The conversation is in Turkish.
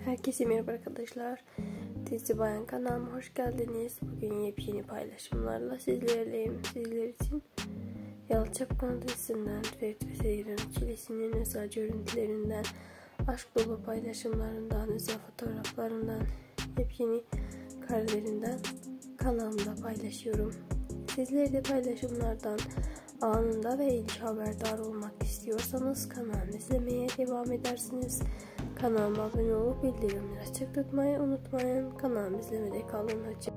Herkese merhaba arkadaşlar. Dizi Bayan kanalıma hoş geldiniz. Bugün yepyeni paylaşımlarla sizlerleyim. Sizler için Yalı Çapkını dizisinden Ferit ve Seyran ikilisinin özel görüntülerinden, aşk dolu paylaşımlarından, özel fotoğraflarından, yepyeni karelerinden kanalımda paylaşıyorum. Sizler de paylaşımlardan anında ve ilk haberdar olmak istiyorsanız kanalımı izlemeye devam edersiniz. Kanalıma abone olup bildirimleri açık tutmayı unutmayın. Kanalımı izlemede kalın. Hoşça